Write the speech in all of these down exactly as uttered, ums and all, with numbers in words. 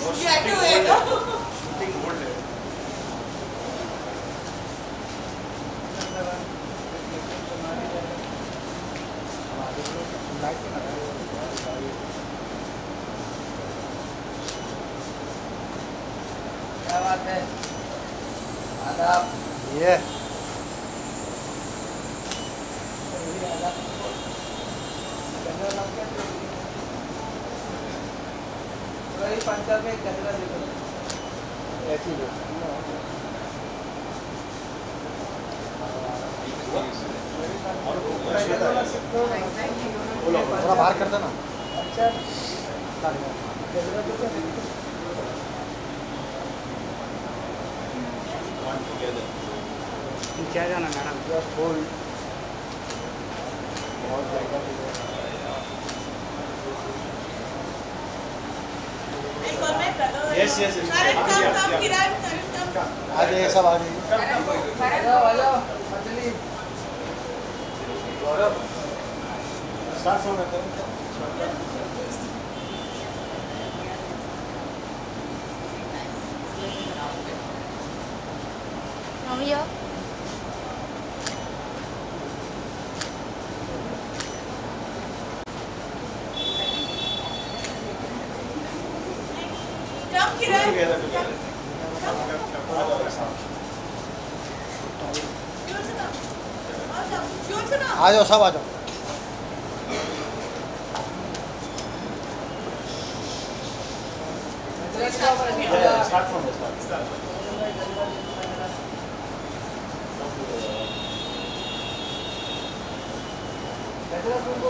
You had to wait. Shooting hold है. क्या बात है? आदाब. ये वही पंजाब में गजरा देखो. ऐसी लो. बोलो थोड़ा बाहर कर देना. अच्छा. गजरा देखो. One together. क्या जाना मैडम? Just hold. बहुत जाएगा. I call my brother. Yes, yes, yes. Karan, come, Yeah, come, yeah. Kiran, Karan, come. आ जाइए सब आ जाइए. आ जाओ आ जाओ. मछली. गौरव. Start from the. Now here. Come, Kiran. Together, together. You also come. Also, you also come. आ जाओ सब आ जाओ. Yeah, start from the start. Start. गजरा तुमको.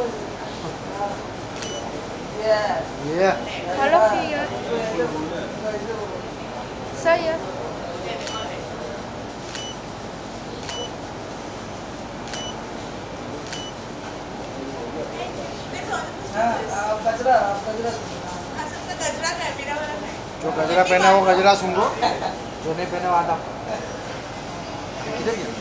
Yeah. ये Hello here. Sir here. हाँ, आप गजरा आप गजरा. सबका गजरा का है, मेरा वाला है. जो गजरा पहना है वो गजरा सुन लो. जो नहीं पहना वो आधा. किधर गया?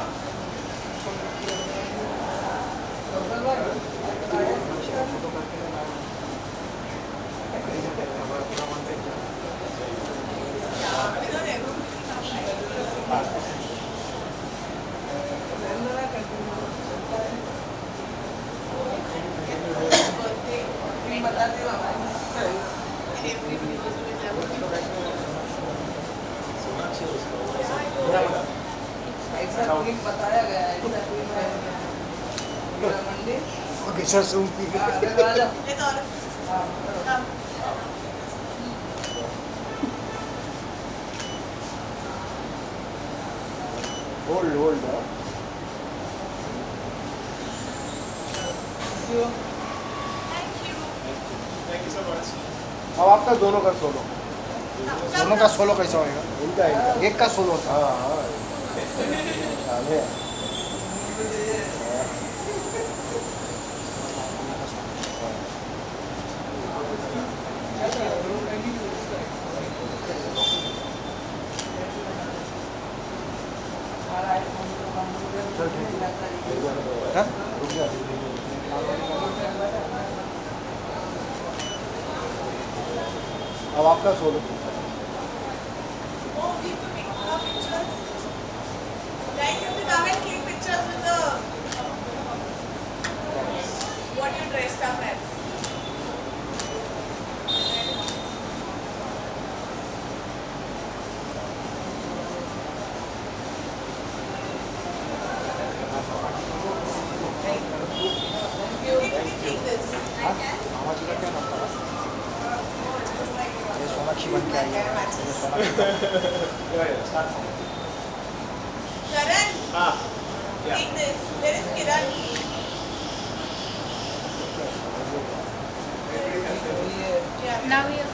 ऐसा कोई बताया गया है. ऐसा कोई मंदिर. ओके सर सुन की. हाँ, आ जाओ. Let all of हाँ. come. Hold hold. Thank you. Thank you so much. अब आपका दोनों का सोलो. दोनों का सोलो कैसा होएगा? इनका इनका. एक का सोलो था. हाँ हाँ. ये हाँ? रुक जा. अब आपका solo. Oh, we have to make more pictures. Guys, you have to come and click pictures with the what you dressed up as. You can take this. I can. आवाज का क्या नाम था? ये सोनाक्षी बन के आई है. ये Sonakshi. Yeah, yeah. Start from. Karan, Ah. Yeah. take this. Where is Kiran? Yeah. Now here.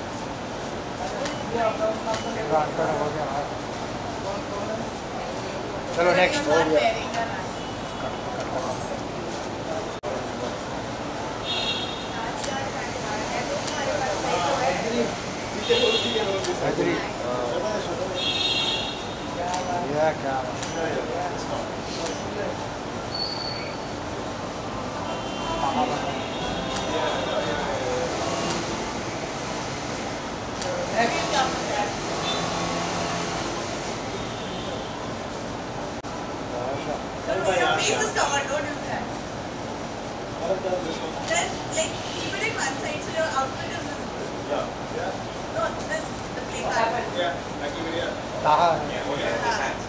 चलो next. You're not wearing a knife. Haidari. ये क्या? Next. face is covered. Don't do that. What if that- this one? Then, like, keep it in one side so your outfit is visible. Yeah. Yeah. No, this, the play What card. happened? Yeah. I give it here. ताहा Yeah. Okay. This hand.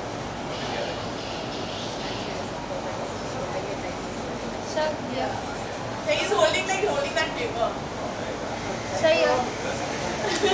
Sir, here. Like, he's holding, like, holding that paper. Sir, here.